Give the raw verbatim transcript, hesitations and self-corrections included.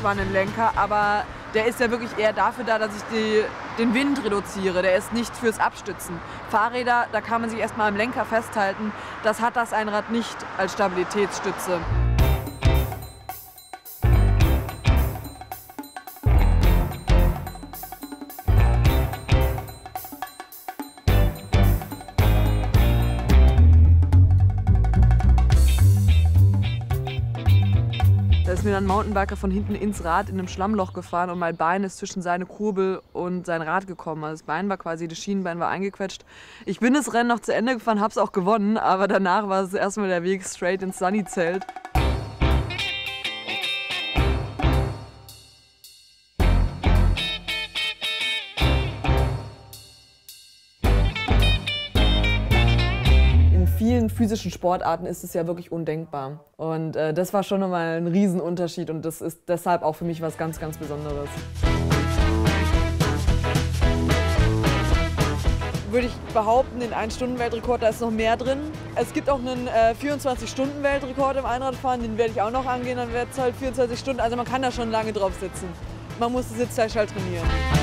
Schutzwand im Lenker, aber der ist ja wirklich eher dafür da, dass ich die, den Wind reduziere. Der ist nicht fürs Abstützen. Fahrräder, da kann man sich erstmal am Lenker festhalten. Das hat das Einrad nicht als Stabilitätsstütze. Da ist mir dann ein Mountainbiker von hinten ins Rad in einem Schlammloch gefahren und mein Bein ist zwischen seine Kurbel und sein Rad gekommen. Also das Bein war quasi, das Schienenbein war eingequetscht. Ich bin das Rennen noch zu Ende gefahren, hab's auch gewonnen, aber danach war es erstmal der Weg straight ins Sunny-Zelt. In vielen physischen Sportarten ist es ja wirklich undenkbar. Und äh, das war schon nochmal ein Riesenunterschied und das ist deshalb auch für mich was ganz, ganz Besonderes. Würde ich behaupten, den ein Stunden Weltrekord, da ist noch mehr drin. Es gibt auch einen äh, vierundzwanzig Stunden Weltrekord im Einradfahren, den werde ich auch noch angehen, dann wird es halt vierundzwanzig Stunden. Also man kann da schon lange drauf sitzen. Man muss das Sitzfleisch halt trainieren.